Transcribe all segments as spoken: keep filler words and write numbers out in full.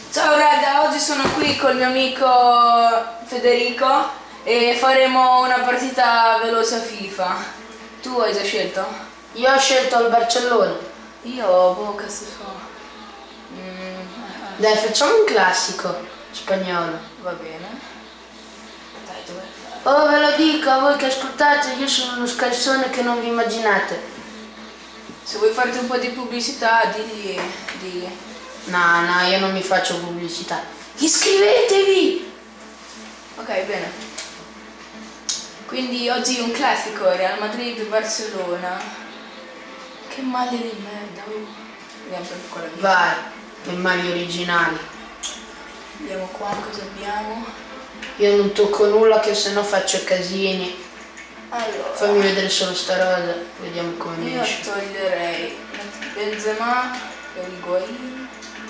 Ciao raga, oggi sono qui col mio amico Federico e faremo una partita veloce a FIFA. Tu hai già scelto? Io ho scelto il Barcellona. Io, boh, cazzo so. Mm, Dai, facciamo un classico spagnolo. va bene. Dai, dove? Oh, ve lo dico a voi che ascoltate, io sono uno scalzone che non vi immaginate. Se vuoi farti un po' di pubblicità, digli, digli. No, no, io non mi faccio pubblicità. Iscrivetevi! Ok, bene. Quindi oggi un classico, Real Madrid-Barcellona. Che maglia di merda, uh. Vediamo per quella via. Vai, le maglie originali. Vediamo qua cosa abbiamo. Io non tocco nulla che se no faccio casini. Allora, Fammi vedere solo sta rosa, vediamo come mi io esce. toglierei Benzema e Higuain.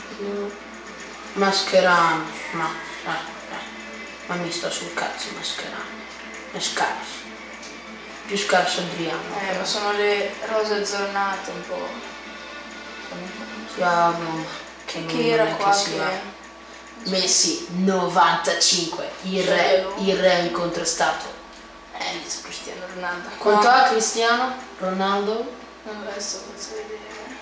Mascherano, no, no, no. Ma mi sta sul cazzo Mascherano. È scarso. Più scarso Adriano. Eh, ma sono le rose azzornate un po'. Sono un po'. Diavolo, che, Che era qua che che... Messi novantacinque, il Cioè, re, lui. il re incontrastato. Eh, dice Cristiano Ronaldo. Quanto No, ha Cristiano Ronaldo? adesso faccio vedere.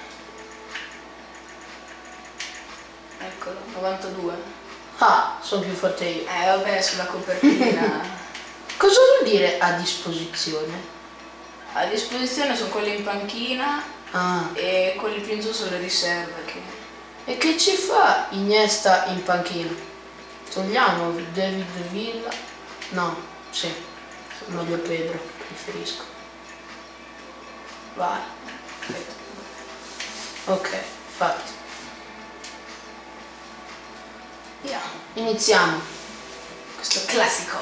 Eccolo, novantadue. Ah, sono più forte io. Eh, vabbè, sulla copertina. Cosa vuol dire a disposizione? A disposizione sono quelli in panchina Ah, e quelli più in giù sono le riserve. Che... e che ci fa Iniesta in panchina? Togliamo David Villa? No, sì, meglio Pedro, preferisco. Vai. Aspetta. Ok, fatto. Via. Iniziamo. Questo classico.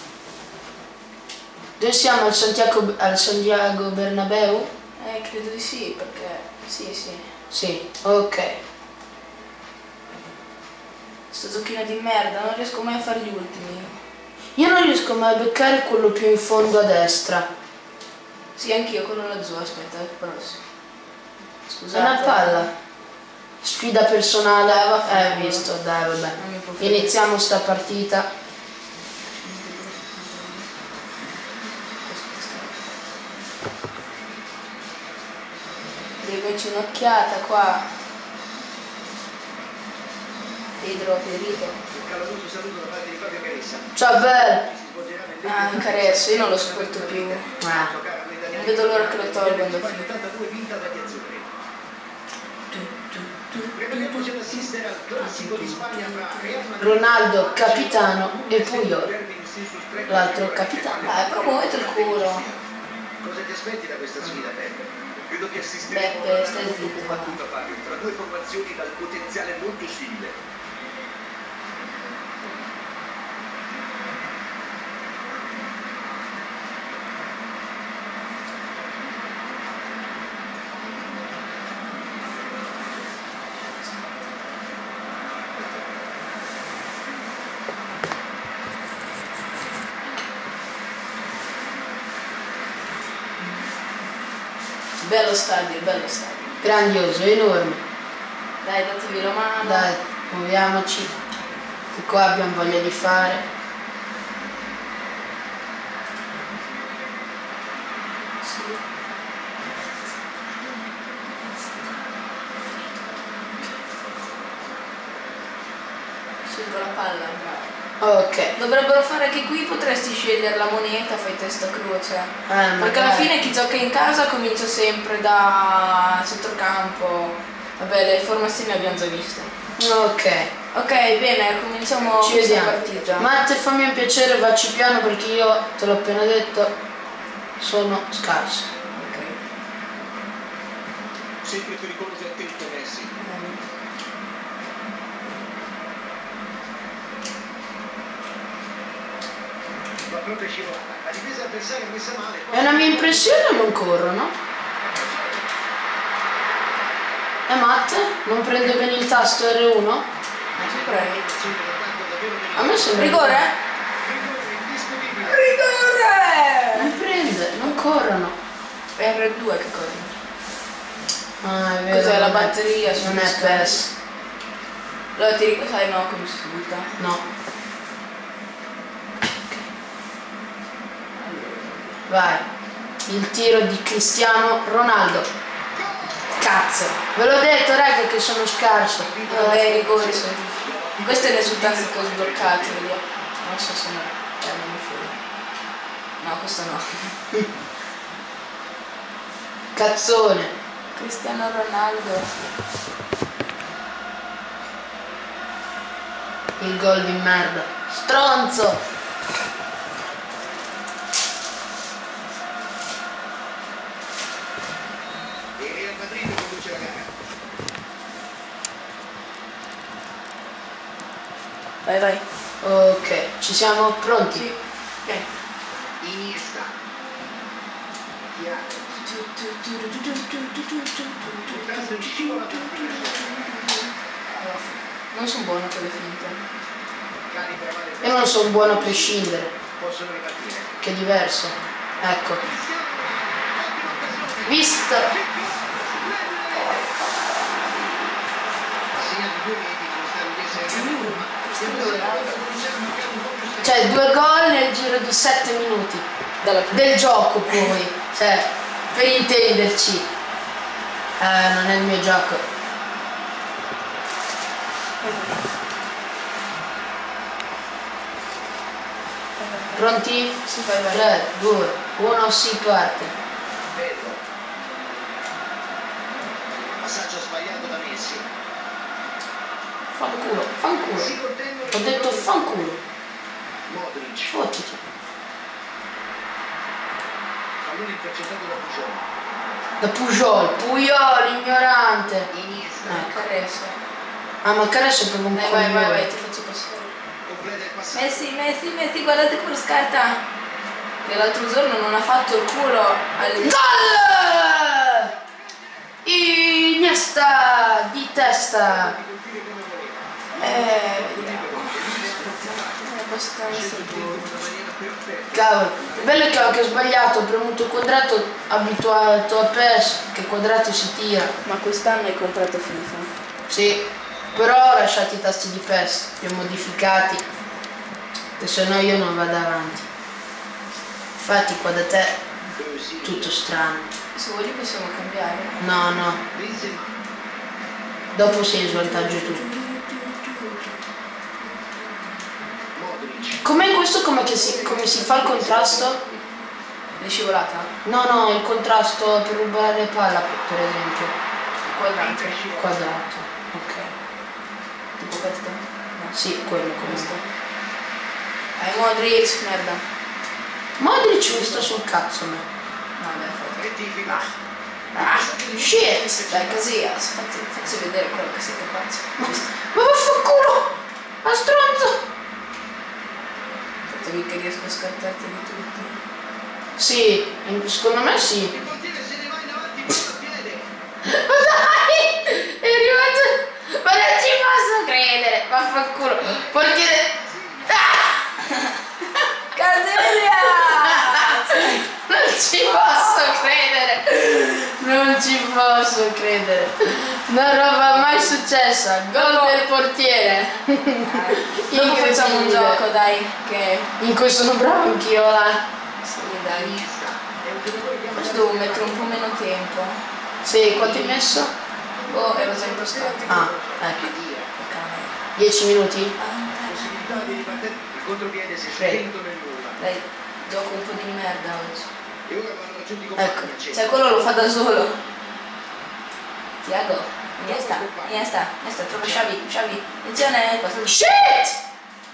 Dove siamo? Al Santiago, al Santiago Bernabeu? Eh, credo di sì, perché... Sì, sì. Sì, ok. Sto giochino di merda, non riesco mai a fare gli ultimi. Io non riesco mai a beccare quello più in fondo a destra. Sì, anch'io, quello lassù, aspetta, è il prossimo. È Scusate. una palla. Sfida personale. Dai, va, Eh, fanculo. visto, dai, vabbè. Non mi può fregare. Iniziamo sta partita. Devi darci un'occhiata qua. Pedro, Pedrito. Ciao, Bel. Ah, un carezzo, io non lo sopporto più. Ah. Non vedo l'ora che lo tolgono da FIFA. Ronaldo capitano e Puyol l'altro capitano. Dai, però muovete il culo. Cosa ti aspetti da questa sfida, Peppe? Credo che assisteremo Beppe, a stai una zitto. combattuta, Fabio, tra due formazioni dal potenziale molto simile. Bello stadio, bello stadio. Grandioso, enorme. Dai, datevi la mano. Dai, muoviamoci. Che qua abbiamo voglia di fare. Sì. Scelgo la palla, bravo. Ok. Dovrebbero fare che qui potresti scegliere la moneta, fai testa croce. Eh, Perché alla magari. fine chi gioca in casa comincia sempre da centrocampo. Vabbè, le formazioni le abbiamo già viste. Ok. Ok, bene, cominciamo Ci questa vediamo. partita. Matte, fammi un piacere, vacci piano perché io, te l'ho appena detto, sono scarso. Ok. Sempre pericoloso e attento, Messi. Ehm, Va proprio scivolata. La difesa avversaria messa male. È una mia impressione o non corrono? Eh, Matt? Non prende bene il tasto R uno? Prego. A me sembra... Rigore? Rigore! Non prende, non corrono. R due che corre. Ah, è vero. Cos'è la non è- batteria? Non è Su PES. Allora ti ricordi, sai no come si butta? No. Vai. Il tiro di Cristiano Ronaldo. Cazzo. Ve l'ho detto raga che sono scarso. Vabbè, i rigori sono difficili. Questo è il risultato che ho sbloccato, vediamo. Non so se no. Eh, non mi fido. No, questo no. Cazzone. Cristiano Ronaldo. Il gol di merda. Stronzo. Il Real Madrid conduce la gara. Vai, vai. Ok, ci siamo pronti? Sì. Ok. Iniesta. Thiago. Non sono buono con le finte. Calibra male. Io non sono buono a prescindere, Possono ripartire. che è diverso. Ecco. Visto? Sia di due metri sono stati dei Cioè due gol nel giro di sette minuti. Dalla Del gioco poi. Cioè, per intenderci. Eh, non è il mio gioco. Pronti? Sì, vai, vai. tre, due, uno, si parte. Bello. Passaggio sbagliato da Messi. Fanculo, fanculo. Si contendono Ho detto fanculo. Modric. Fottiti. Pallone intercettato da Pujol. Da Pujol, Pujol, ignorante. Iniesta. Ecco. Caressa. Ah, ma Caressa è proprio un Dai, vai, vai, vai, coglione. ti faccio passare. Completa il passaggio. Messi, Messi, Messi, guardate come scarta. Che l'altro giorno non ha fatto il culo al... Gol! Iniesta di testa. Eh, vediamo. È abbastanza duro. Cavolo, il bello è che ho anche sbagliato, ho premuto il quadrato abituato a P E S, che quadrato si tira. Ma quest'anno hai comprato FIFA? Sì, però ho lasciato i tasti di P E S, li ho modificati, che se no io non vado avanti. Infatti qua da te tutto strano. Se vuoi possiamo cambiare. No, no, Benzema. dopo sei in svantaggio tu. Modric. Com'è in questo come, che si, come si fa il contrasto? L'hai scivolata? No, no, il contrasto per rubare palla, per esempio. Quadrato. Quadrato. Ok. Tipo questo? No. Sì, quello, Questo. questo. Hai Modric, merda. Modric mi sta sul cazzo, me. No, dai, fai. Rettifica. Ah, Shit! dai, così, facci, facci vedere quello che sei capace. Ma vaffanculo! Ma stronzo! Fatto mica riesco a scartarti di tutti. Sì, secondo me sì. Il portiere se ne va in avanti con piede. Ma dai! È arrivato! Ma non ci posso credere! Vaffanculo! Portiere... Ah! Caselia! Non ci posso credere! Non ci posso credere! Una roba mai successa! Gol Dopo- del portiere! Dopo facciamo un Incredibile. gioco, dai, che... In cui sono bravo anch'io, là. Sì, dai. Iniesta. È un giocatore che ha Forse devo mettere un po' meno tempo. Sì, quanto hai messo? Oh, ero già impostato. Ah, ecco. Ok. dieci minuti? Ah, possibilità di ribattere. Il contropiede si è Prego. spento nel nulla. dai, gioco un po' di merda oggi. E ora vanno raggiunti con Ecco. Cioè, quello lo fa da solo. Tiago, Iniesta, Iniesta, Iniesta, trova Xavi, Xavi. Attenzione, passa... Shit!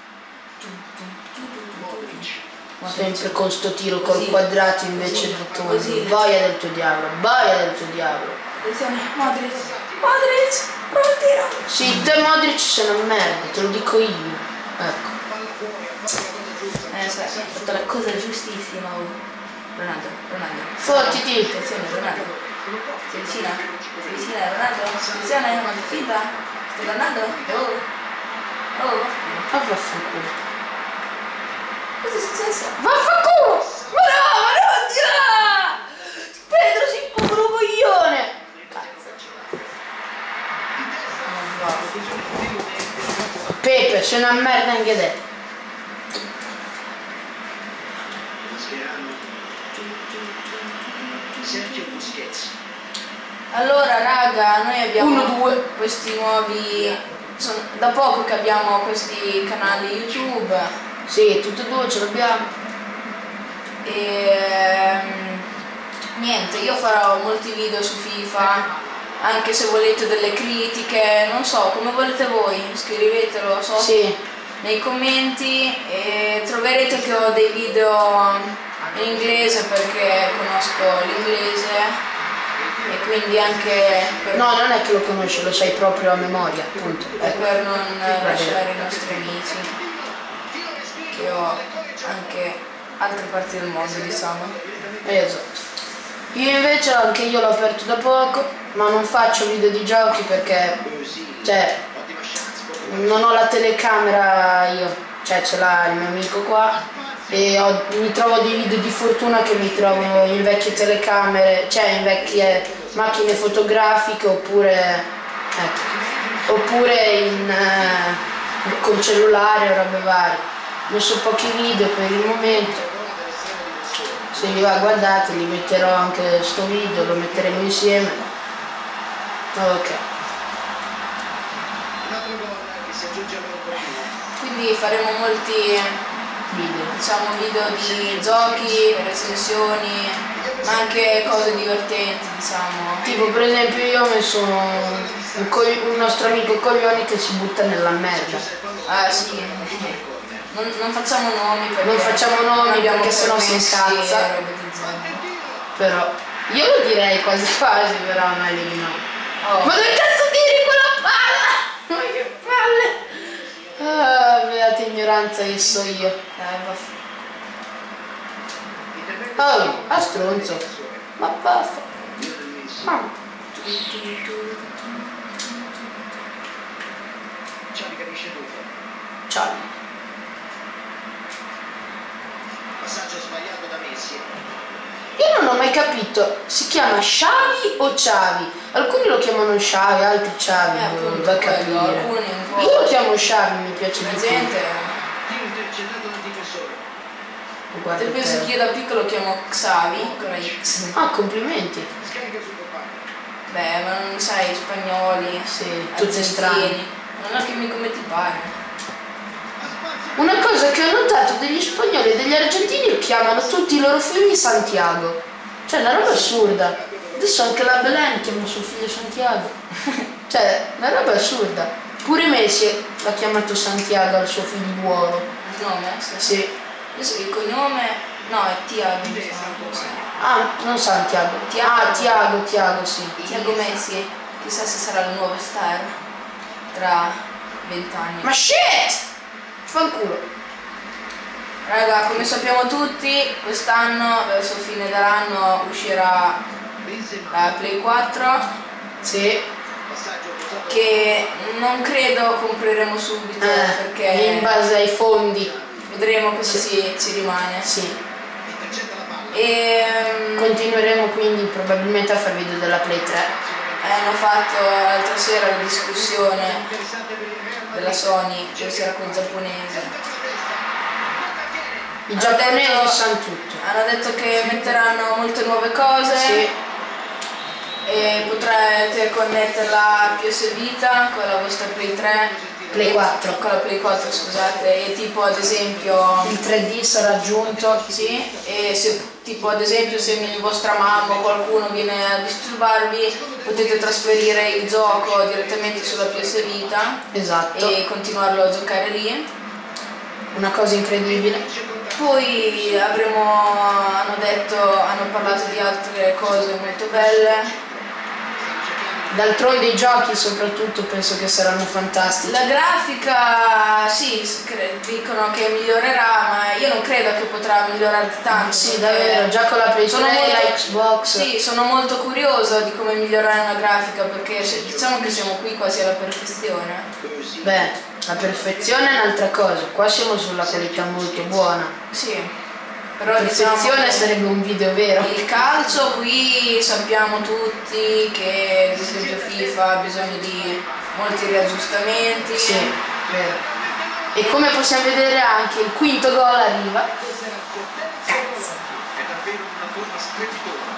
Modric. Sempre con sto tiro col Così. quadrato invece Così. del tondo. Così. Boia del tuo diavolo, boia del tuo diavolo. Attenzione, Modric, Modric, prova il tiro. Sì, te Modric sei una merda, te lo dico io. Ecco. Palla fuori, ha fatto la cosa giusta. Eh, sai, hai fatto la cosa giustissima. Oh. Ronaldo, Ronaldo. Fottiti. Attenzione, Ronaldo. Si avvicina, si avvicina Ronaldo. Attenzione, ma che finta. Sto Ronaldo. Oh. Oh, Ma vaffanculo. cosa è successo? Vaffanculo! Ma no, ma no, di là! Pedro sei un povero coglione! Cazzo. Oh, wow. Pepe, sei una merda anche te. Sergio Busquets. Allora raga, noi abbiamo Uno, due. questi nuovi, sono, da poco che abbiamo questi canali YouTube Sì, tutti e due ce l'abbiamo. e ehm, niente, io farò molti video su FIFA, anche se volete delle critiche, non so, come volete voi, scrivetelo so, Sì. nei commenti e troverete che ho dei video in inglese perché conosco l'inglese. E quindi anche per, No, non è che lo conosci, lo sai proprio a memoria, appunto. Ecco. per non lasciare i nostri amici, che ho anche altre parti del mondo, diciamo. Esatto. Io invece anche io l'ho aperto da poco, ma non faccio video di giochi perché, cioè, non ho la telecamera io, cioè ce l'ha il mio amico qua e ho- mi trovo dei video di fortuna che mi trovo in vecchie telecamere, cioè in vecchie macchine fotografiche oppure, ecco, oppure in, eh, col cellulare o robe varie. Ho messo pochi video per il momento. Se vi va guardate, li metterò anche sto video, lo metteremo insieme. Ok. Un altro gol che si aggiunge al loro primo. Quindi faremo molti, Video. diciamo, video di giochi, recensioni, ma anche cose divertenti, diciamo. Tipo per esempio io ho messo un, cogli- un nostro amico coglione che si butta nella merda. Ah sì, non, non facciamo nomi perché Non facciamo nomi non abbiamo perché sennò si permessi incazza. e robe del genere. Però io lo direi quasi quasi, però meglio di no. Oh. Ma dove cazzo tiri quella palla? Ma che palle! Ah, beata ignoranza che so io. Eh, vaff- Oh, a stronzo. Ma baffa. Ma Xavi capisce tutto. ciao. Passaggio sbagliato da Messi. Io non ho mai capito, si chiama Xavi o Xavi? Alcuni lo chiamano Xavi, altri Xavi, eh, boh, appunto, da quello, capire. alcuni un po'. Io lo chiamo Xavi, mi piace La di più. gente, Tiro intercettato dal difensore. Guarda te penso te. che io da piccolo chiamo Xavi con la X. Ah, complimenti. Scarica sul compagno. Beh, ma non sai, spagnoli, Sì, tutti argentini, strani. non è che mi come ti pare. Una cosa che ho notato degli spagnoli e degli argentini chiamano tutti i loro figli Santiago. Cioè, una roba assurda. Adesso anche la Belen chiama suo figlio Santiago. Cioè, una roba assurda. Pure Messi l'ha chiamato Santiago al suo figliuolo. Il nome? Sì. Sì. Adesso il cognome, no, è Tiago, mi sembra. Ah, non Santiago. Tiago. Ah, Tiago, Tiago, sì. Tiago Messi, chissà se sarà il nuovo star tra vent'anni. Ma shit! Fanculo. Raga, come sappiamo tutti, quest'anno, verso il fine dell'anno, uscirà Benzema. la Play quattro, Sì. Passaggio posato. che non credo compreremo subito, Eh, perché in base ai fondi. vedremo cosa Sì. ci, ci rimane. Sì. Intercetta la palla. E Continueremo quindi probabilmente a fare video della Play tre. hanno fatto l'altra sera la discussione Interessante per il Real della Madrid. Sony, che era con il giapponese. I Hanno giapponesi detto- sanno tutto. Hanno detto che metteranno molte nuove cose Sì. e potrete connetterla a P S Vita con la vostra Play tre, Play e- quattro. con la Play quattro, scusate, e tipo ad esempio Il tre D sarà aggiunto. sì, e se tipo ad esempio se vostra mamma o qualcuno viene a disturbarvi potete trasferire il gioco direttamente sulla P S Vita Esatto. e continuarlo a giocare lì. Una cosa incredibile. Poi avremo, hanno detto, hanno parlato di altre cose molto belle. D'altronde i giochi soprattutto penso che saranno fantastici. La grafica, sì, s- cre- dicono che migliorerà, ma io non credo che potrà migliorare di tanto. Sì, perché davvero, già con la Play sono tre, molto- la Xbox. Sì, sono molto curiosa di come migliorare una grafica, perché se- diciamo che siamo qui quasi alla perfezione. Beh, la perfezione è un'altra cosa. Qua siamo sulla qualità molto buona. Sì, però La diciamo perfezione che sarebbe un video vero. il calcio qui sappiamo tutti che ad esempio FIFA ha bisogno di molti riaggiustamenti. Sì, vero. E come possiamo vedere anche il quinto gol arriva. Cazzo! È davvero una forma strepitosa.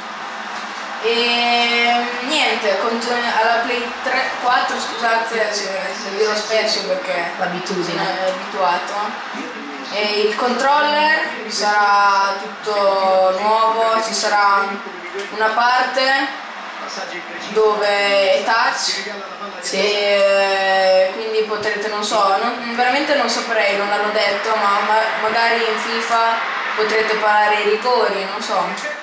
E niente, alla Play tre, quattro, scusate se lo dirò spesso perché L'abitudine. sono abituato. E il controller sarà tutto nuovo, ci sarà una parte dove è touch, Sì. e quindi potrete, non so, non, veramente non saprei, non l'hanno detto, ma, ma magari in FIFA potrete parare i rigori, non so.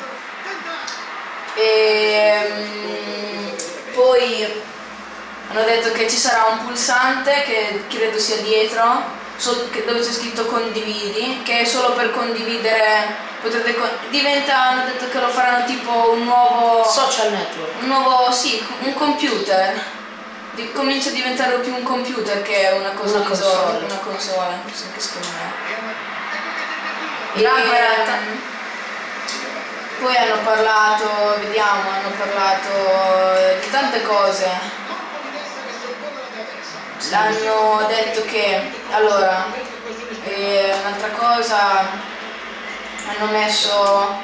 E um, poi hanno detto che ci sarà un pulsante che credo sia dietro, so, che, dove c'è scritto condividi, che è solo per condividere. Potrete con diventa, hanno detto che lo faranno tipo un nuovo Social network. un nuovo, sì, un computer. Di, comincia a diventare più un computer che una cosa Una di solo, console. una console, sì, che secondo me. Gran E, parata. ehm, poi hanno parlato, vediamo, hanno parlato di tante cose. Hanno detto che, allora, eh, un'altra cosa, hanno messo,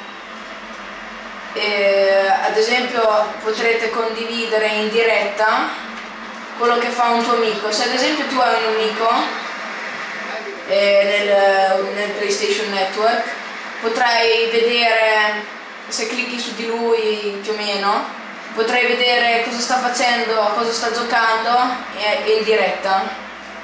eh, ad esempio, potrete condividere in diretta quello che fa un tuo amico. Se ad esempio tu hai un amico eh, nel, nel PlayStation Network, potrai vedere, se clicchi su di lui più o meno, potrai vedere cosa sta facendo, cosa sta giocando e, in diretta.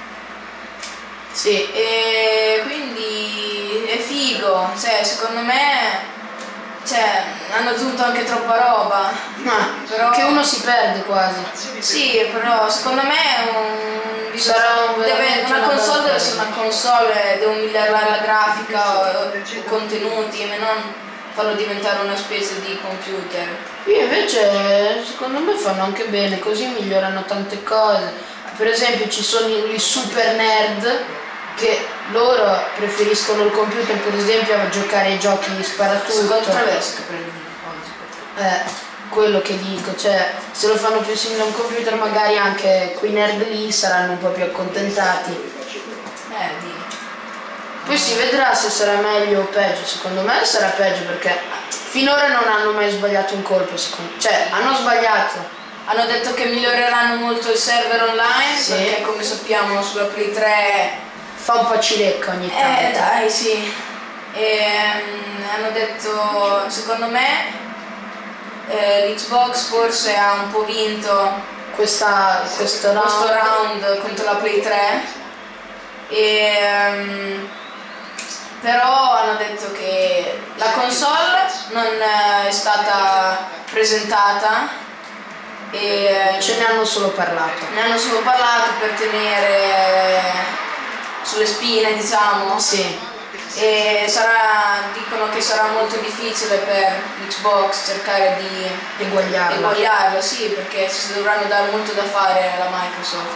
Sì. E quindi è figo, cioè secondo me, cioè, hanno aggiunto anche troppa roba. Ma Però- che uno si perde quasi. Sì, però secondo me è un Sarà un- deve- veramente una una console bella deve cosa. essere una console, devo migliorare la grafica o, o contenuti e non farlo diventare una specie di computer. Io invece secondo me fanno anche bene, così migliorano tante cose. Per esempio ci sono i super nerd che loro preferiscono il computer, per esempio, a giocare ai giochi sparatutto. Secondo te adesso che prendi oggi? Eh, quello che dico, cioè se lo fanno più simile a un computer magari anche quei nerd lì saranno un po' più accontentati. Eh, di. Poi si vedrà se sarà meglio o peggio, secondo me sarà peggio perché finora non hanno mai sbagliato un colpo, secondo... cioè hanno sbagliato. Hanno detto che miglioreranno molto il server online, Sì. perché come sappiamo sulla Play tre. Fa un po' cilecca ogni tanto. Eh dai, sì. E, um, hanno detto, secondo me, eh, l'Xbox forse ha un po' vinto Questa, questo round. questo round contro la Play tre. E, um, però hanno detto che la console non è stata presentata e Ce ne hanno solo parlato. ne hanno solo parlato per tenere sulle spine, diciamo. Sì. E sarà, dicono che sarà molto difficile per l'Xbox cercare di Eguagliarla. eguagliarla, sì, perché si dovranno dare molto da fare alla Microsoft.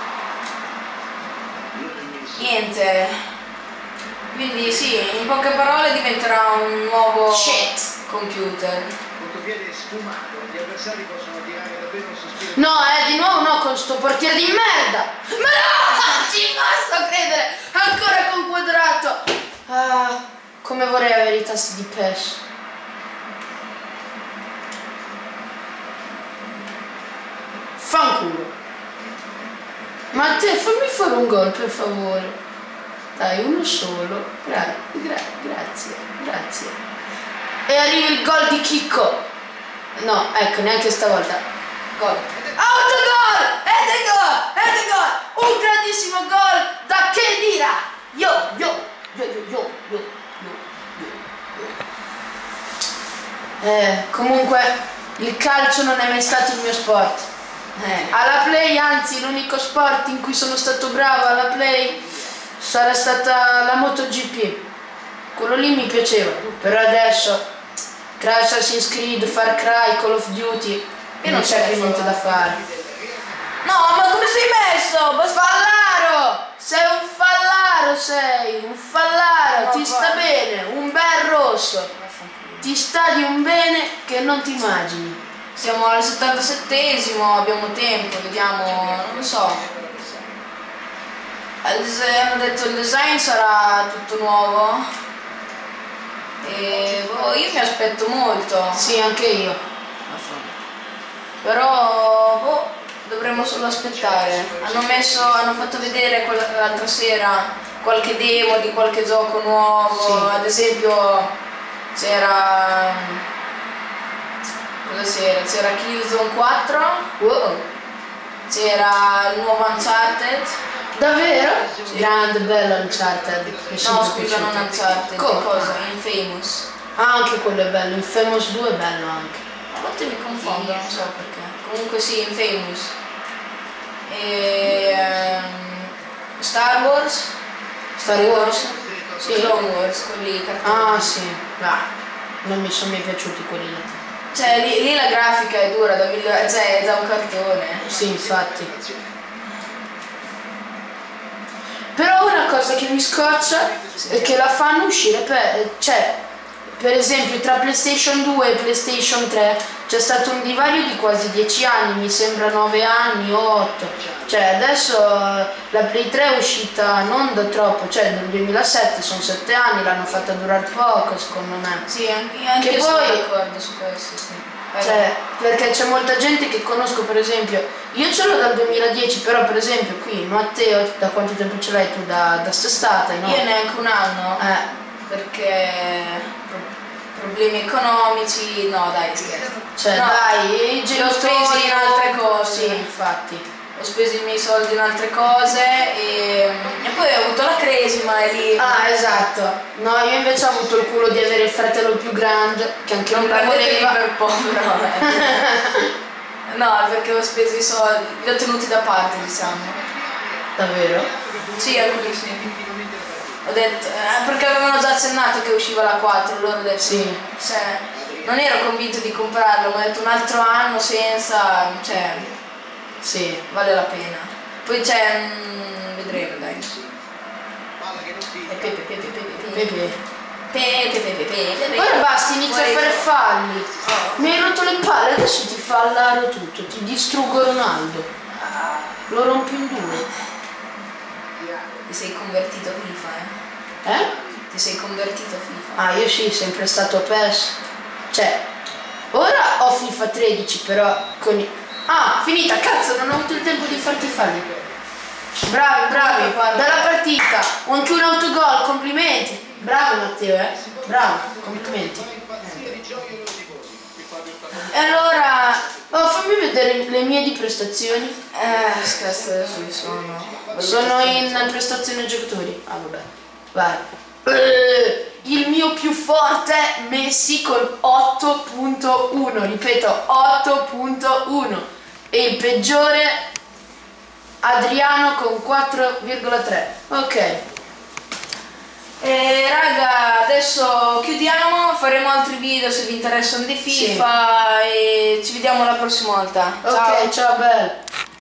Niente. Quindi sì, in poche parole diventerà un nuovo Shit. computer. Contropiede sfumato, gli avversari possono tirare davvero un sospiro. No, eh, di nuovo no, con sto portiere di merda! Ma no! Non ci posso credere! Ancora con quadrato! Ah, come vorrei avere i tasti di P E S. Fanculo. Ma te fammi fare un gol per favore. Dai, uno solo. Gra gra grazie, grazie. E arriva il gol di Chicco. No, ecco, neanche stavolta. Gol. Autogol! Ed è gol! Ed è gol! Un grandissimo gol da Khedira! Yo, yo, yo, yo, yo, yo, yo, yo, yo. Eh, comunque, il calcio non è mai stato il mio sport. Eh. Alla Play, anzi, l'unico sport in cui sono stato bravo alla Play sarà stata la MotoGP. Quello lì mi piaceva, però adesso tra Assassin's Creed, Far Cry, Call of Duty Io non non c'è ce più la niente da fare. No, ma come sei messo? Basta- Fallaro! Sei un fallaro, sei un fallaro, No, ti va. sta bene, un bel rosso, ti sta di un bene che non ti immagini. Siamo al settantasettesimo, abbiamo tempo, vediamo, non lo so. il dise- hanno detto il design sarà tutto nuovo. E boh, io mi aspetto molto. Sì, anche io. Però boh, dovremmo solo aspettare. Hanno messo, hanno fatto vedere quella- l'altra sera qualche demo di qualche gioco nuovo. Sì. Ad esempio c'era. Cosa c'era? C'era Killzone quattro, Wow. c'era il nuovo Uncharted. Davvero? Grande, bello Uncharted. Mi è No, sempre scusa, piaciuto. non Uncharted, Come? cosa? Infamous. Ah, anche quello è bello. Infamous due è bello anche. A volte mi confondo, non so perché. Comunque sì, Infamous. E ehm, Star Wars. Star Wars? Sì. Sì. Clone Wars, quelli cartoni. Ah, sì. Ah, non mi sono mai piaciuti quelli là. Cioè lì, lì la grafica è dura da migliorare, cioè è già un cartone. Sì, infatti. Però una cosa che mi scoccia è che la fanno uscire per, cioè, per esempio tra PlayStation due e PlayStation tre c'è stato un divario di quasi dieci anni, mi sembra nove anni o otto. Cioè adesso eh, la Play tre è uscita non da troppo, cioè nel duemilasette, sono sette anni, l'hanno fatta durare poco secondo me. Sì, anche, anche Che io sono poi- d'accordo su questo, sì. Vai, Cioè, perché c'è molta gente che conosco, per esempio, io ce l'ho dal duemiladieci, però per esempio qui Matteo, da quanto tempo ce l'hai tu? Da, da st'estate, no? io neanche un anno, Eh, perché pro- problemi economici, no dai scherzo. cioè No, dai, i li ho spesi in altre cose. Sì, infatti. Ho speso i miei soldi in altre cose e, e poi ho avuto la cresima e lì Ah, esatto. No, io invece ho avuto il culo di avere il fratello più grande, che anche non lui la prendetevi voleva. per povero. eh. No, perché ho speso i soldi, li ho tenuti da parte, diciamo. Davvero? Sì, alcuni sì. Ho detto, eh, perché avevano già accennato che usciva la quattro, allora ho detto, Sì. cioè, non ero convinto di comprarlo, ma ho detto un altro anno senza, cioè, Sì. vale la pena. Poi c'è, mm, vedremo dai. Palla che non E figa. pepe, pepe, pepe, pepe. Pepe. Pepe, pepe, pepe, pepe. Ora basta, inizia a Fuori fare gioco. falli. Oh. Mi hai rotto le palle, adesso ti fallaro tutto, ti distruggo Ronaldo. Lo rompi in due. Ti sei convertito a FIFA, eh? Eh? Ti sei convertito a FIFA. Ah, io sì, sempre stato P E S. Cioè, ora ho FIFA tredici, però con i... Ah, finita, cazzo, non ho avuto il tempo di farti falli. Bravi, bravi, bella partita. Anche un autogol, complimenti. Bravo Matteo, eh. Bravo, complimenti. E allora, Oh, fammi vedere le mie di prestazioni. eh, scherzo, adesso mi sono. Sono in prestazione giocatori. Ah, vabbè. Vai. Eh, il mio più forte Messi con otto punto uno, ripeto otto punto uno, e il peggiore Adriano con quattro virgola tre. Ok. E raga, adesso chiudiamo, faremo altri video se vi interessano di FIFA e ci vediamo la prossima volta. Ciao. Ok, ciao bello.